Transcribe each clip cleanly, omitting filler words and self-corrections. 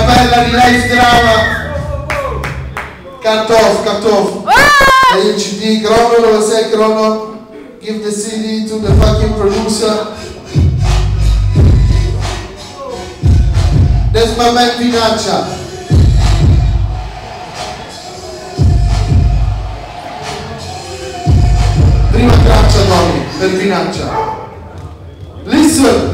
cappella di Live Drama. Cut off. E il CD, Crono, dove sei Crono? Give the CD to the fucking producer. That's my man Vinaccia. Prima traccia Tony, per Vinaccia. Listen!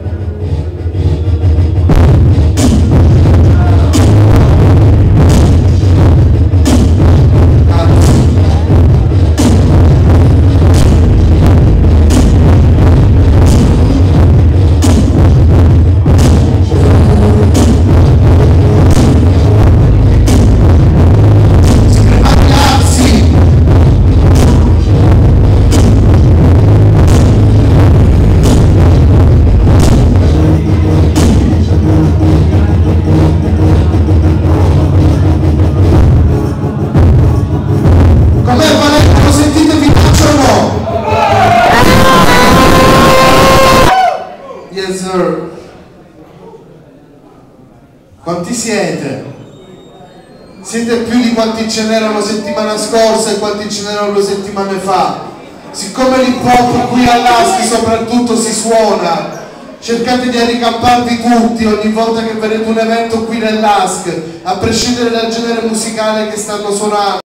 Quanti siete? Siete più di quanti ce n'erano settimana scorsa e quanti ce n'erano 2 settimane fa. Siccome l'hip hop qui all'Aschi soprattutto si suona, cercate di ricamparvi tutti ogni volta che vedete un evento qui nell'Ask, a prescindere dal genere musicale che stanno suonando.